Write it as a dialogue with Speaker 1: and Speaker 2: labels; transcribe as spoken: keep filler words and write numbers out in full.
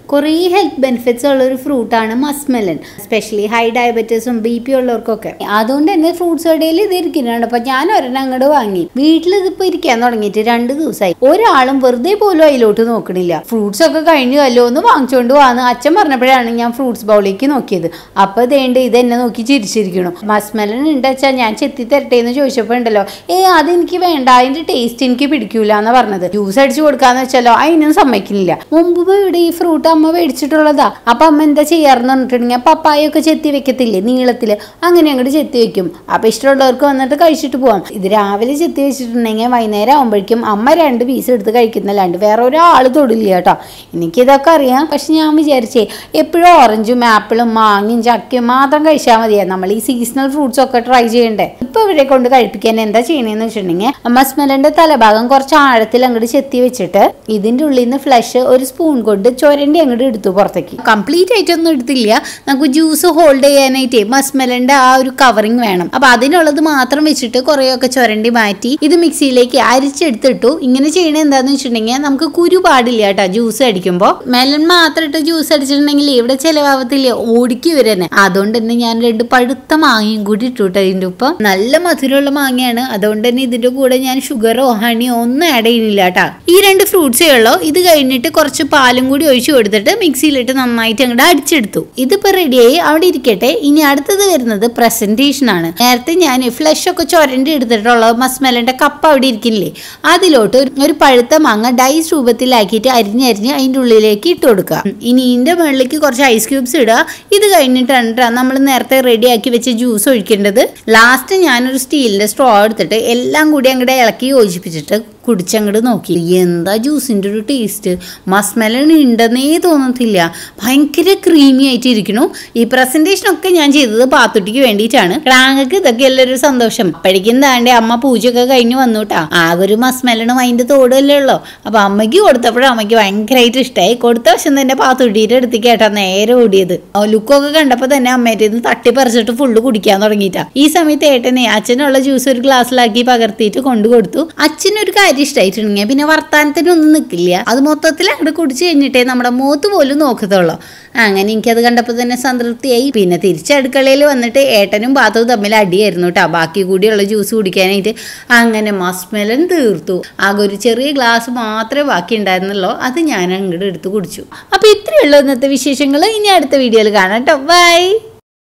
Speaker 1: കുറേ health benefits ഉള്ള ഒരു ഫ്രൂട്ടാണ് മസ്മെലൻ. എസ്പെഷ്യലി ഹൈ ഡയബറ്റീസും ബി പി ഉള്ളവർക്കൊക്കെ. അതുകൊണ്ട് തന്നെ ഫ്രൂട്ട്സ് കടയിൽ ഇത് ഇരിക്കുന്നുണ്ട്. അപ്പൊ ഞാൻ ഒരെണ്ണം അങ്ങോട്ട് വാങ്ങി. വീട്ടിൽ ഇതിപ്പോ ഇരിക്കാൻ തുടങ്ങിയിട്ട് രണ്ട് ദിവസമായി. ഒരാളും വെറുതെ പോലും അതിലോട്ട് നോക്കണില്ല. ഫ്രൂട്ട്സ് ഒക്കെ കഴിഞ്ഞു അല്ലോ ഒന്ന് വാങ്ങിച്ചോണ്ട് പോവാന്ന് അച്ഛൻ പറഞ്ഞപ്പോഴാണ് ഞാൻ ഫ്രൂട്ട്സ് ബൗളിലേക്ക് നോക്കിയത്. അപ്പൊ ഇതേണ്ട് ഇത് എന്നെ നോക്കി ചിരിച്ചിരിക്കണം. മസ്മെലൻ ഉണ്ടെച്ചാൽ ഞാൻ ചെത്തി തരട്ടെ എന്ന് ചോദിച്ചപ്പോ ഉണ്ടല്ലോ, ഏ അതെനിക്ക് വേണ്ട, അതിന്റെ ടേസ്റ്റ് എനിക്ക് പിടിക്കൂല എന്നാ പറഞ്ഞത്. ജ്യൂസ് അടിച്ചു കൊടുക്കാന്ന് വെച്ചാലോ അതിനും സമ്മതിക്കുന്നില്ല. മുമ്പ് ഇവിടെ ഈ ഫ്രൂട്ട് അമ്മ മേടിച്ചിട്ടുള്ളതാ. അപ്പൊ അമ്മ എന്താ ചെയ്യാറെന്ന് പറഞ്ഞിട്ടുണ്ടെങ്കിൽ പപ്പായൊക്കെ ചെത്തി വെക്കത്തില്ലേ നീളത്തില്, അങ്ങനെ അങ്ങോട്ട് ചെത്തി വെക്കും. അപ്പൊ ഇഷ്ടമുള്ളവർക്ക് വന്നിട്ട് കഴിച്ചിട്ട് പോവാം. ഇത് രാവിലെ ചെത്തി വെച്ചിട്ടുണ്ടെങ്കിൽ വൈകുന്നേരം ആകുമ്പോഴേക്കും അമ്മ രണ്ട് പീസ് എടുത്ത് കഴിക്കുന്നല്ലാണ്ട് വേറെ ഒരാൾ തൊടില്ല കേട്ടോ. എനിക്കിതൊക്കെ അറിയാം. പക്ഷെ ഞാൻ വിചാരിച്ചേ എപ്പോഴും ഓറഞ്ചും ആപ്പിളും മാങ്ങയും ചക്കയും മാത്രം കഴിച്ചാൽ മതിയാ. നമ്മൾ ഈ സീസണൽ ഫ്രൂട്ട്സ് ഒക്കെ ട്രൈ ചെയ്യണ്ടേ. ഇപ്പൊ ഇവരെ കൊണ്ട് കഴിപ്പിക്കാൻ എന്താ ചെയ്യണേന്ന് വെച്ചിട്ടുണ്ടെങ്കിൽ മസ്മെലന്റെ തലഭാഗം കുറച്ച് ആഴത്തിൽ അങ്ങോട്ട് ചെത്തി വെച്ചിട്ട് ഇതിന്റെ ഉള്ളിൽ നിന്ന് ഫ്ലഷ് ഒരു സ്പൂൺ കൊണ്ട് ചൊരണ്ടി അങ്ങോട്ട് എടുത്തു പുറത്തേക്ക്. കംപ്ലീറ്റ് ആയിട്ടൊന്നും എടുത്തില്ല. നമുക്ക് ജ്യൂസ് ഹോൾഡ് ചെയ്യാനായിട്ട് മസ്മെലന്റെ ആ ഒരു കവറിങ് വേണം. അപ്പൊ അതിനുള്ളത് മാത്രം വെച്ചിട്ട് കുറെയൊക്കെ ചൊരണ്ടി മാറ്റി ഇത് മിക്സിയിലേക്ക് അരിച്ചെടുത്തിട്ടു. ഇങ്ങനെ ചെയ്യണത് എന്താന്ന് വെച്ചിട്ടുണ്ടെങ്കിൽ നമുക്ക് കുരു പാടില്ല കേട്ടോ ജ്യൂസ് അടിക്കുമ്പോൾ. മെലൻ മാത്രം ഇട്ട് ജ്യൂസ് അടിച്ചിട്ടുണ്ടെങ്കിൽ ഇവിടെ ചിലവാകത്തില്ല, ഓടിക്ക് വരുന്നത്. അതുകൊണ്ട് തന്നെ ഞാൻ രണ്ട് പഴുത്ത മാങ്ങയും കൂടി ഇട്ടു. ഇതിന്റെ ഒപ്പം നല്ല മധുരമുള്ള മാങ്ങയാണ്. അതുകൊണ്ട് തന്നെ ഇതിന്റെ കൂടെ ഞാൻ ഷുഗറോ ഹണിയോ ഒന്നും ആഡ് ചെയ്യുന്നില്ല കേട്ടോ. ഈ രണ്ട് ഫ്രൂട്ട്സേ ഉള്ളൂ. ഇത് കഴിഞ്ഞിട്ട് കുറച്ച് പാലും കൂടി ഒഴിച്ചു കൊടുത്തിട്ട് മിക്സിയിലിട്ട് നന്നായിട്ട് അങ്ങോട്ട് അടിച്ചെടുത്തു. ഇതിപ്പോ റെഡിയായി അവിടെ ഇരിക്കട്ടെ. ഇനി അടുത്തത് വരുന്നത് പ്രസന്റേഷൻ ആണ്. നേരത്തെ ഞാൻ ഫ്ലഷ് ഒക്കെ ചൊരണ്ടി എടുത്തിട്ടുള്ള മസ്മെലന്റെ കപ്പ് അവിടെ ഇരിക്കില്ലേ, അതിലോട്ട് ഒരു പഴുത്ത മാങ്ങ ഡൈസ് രൂപത്തിലാക്കിയിട്ട് അരിഞ്ഞരിഞ്ഞ് അതിന്റെ ഉള്ളിലേക്ക് ഇട്ട് കൊടുക്കുക. ഇനി ഇതിന്റെ മുകളിലേക്ക് കുറച്ച് ഐസ് ക്യൂബ്സ് ഇടുക. ഇത് കഴിഞ്ഞിട്ടാണ് നമ്മൾ നേരത്തെ റെഡിയാക്കി വെച്ച ജ്യൂസ് ഒഴിക്കേണ്ടത്. ലാസ്റ്റ് ഞാനൊരു സ്റ്റീലിന്റെ സ്ട്രോ എടുത്തിട്ട് എല്ലാം കൂടി അങ്ങോട്ട് ഇളക്കി യോജിപ്പിച്ചിട്ട് കുടിച്ചങ്ങോട്ട് നോക്കി. എന്താ ജ്യൂസിന്റെ ഒരു ടേസ്റ്റ്! മസ്മെലൻ ഉണ്ടെന്നേ തോന്നത്തില്ല. ഭയങ്കര ക്രീമി ആയിട്ട് ഇരിക്കണു. ഈ പ്രസന്റേഷൻ ഒക്കെ ഞാൻ ചെയ്തത് പാത്തുട്ടിക്ക് വേണ്ടിയിട്ടാണ്. ക്രാങ്ങക്ക് ഇതൊക്കെ എല്ലാവരും സന്തോഷം. അപ്പോഴേക്കും താണ്ടെ അമ്മ പൂജയൊക്കെ കഴിഞ്ഞ് വന്നുട്ടാ. ആകെ ഒരു മസ്മെലനും അതിന്റെ തോടല്ലേ ഉള്ളൂ. അപ്പൊ അമ്മയ്ക്ക് കൊടുത്തപ്പോഴും അമ്മയ്ക്ക് ഭയങ്കരമായിട്ട് ഇഷ്ടമായി. കൊടുത്ത വശം തന്നെ പാത്തുട്ടിയുടെ അടുത്ത് കേട്ടാ നേരെ ഓടിയത്. ലുക്കൊക്കെ കണ്ടപ്പോ തന്നെ അമ്മേന്റെ തട്ടി പറിച്ചിട്ട് ഫുള്ള് കുടിക്കാൻ തുടങ്ങിയിട്ടാ. ഈ സമയത്ത് ഏട്ടനെ അച്ഛനുള്ള ജ്യൂസ് ഒരു ഗ്ലാസ്സിലാക്കി പകർത്തിയിട്ട് കൊണ്ടു കൊടുത്തു. അച്ഛനൊരു കാര്യം ഇഷ്ടമായിട്ടുണ്ടെങ്കിൽ പിന്നെ വർത്താനത്തിനൊന്നും നിൽക്കില്ല. അത് മൊത്തത്തിൽ അങ്ങോട്ട് കുടിച്ചു കഴിഞ്ഞിട്ടേ നമ്മുടെ മുഖത്ത് പോലും നോക്കത്തുള്ളൂ. അങ്ങനെ എനിക്കത് കണ്ടപ്പോൾ തന്നെ സംതൃപ്തിയായി. പിന്നെ തിരിച്ചടുക്കളയിൽ വന്നിട്ട് ഏട്ടനും ബാത്തും തമ്മിൽ അടിയായിരുന്നു കേട്ടോ ബാക്കി കൂടിയുള്ള ജ്യൂസ് കുടിക്കാനായിട്ട്. അങ്ങനെ മസ്മെലൻ തീർത്തു. ആകെ ഒരു ചെറിയ ഗ്ലാസ് മാത്രമേ ബാക്കി ഉണ്ടായിരുന്നുള്ളൂ. അത് ഞാൻ അങ്ങോട്ട് എടുത്ത് കുടിച്ചു. അപ്പോൾ ഇത്രയുള്ള ഇന്നത്തെ വിശേഷങ്ങൾ. ഇനി അടുത്ത വീഡിയോയിൽ കാണാം കേട്ടോ. ബൈ.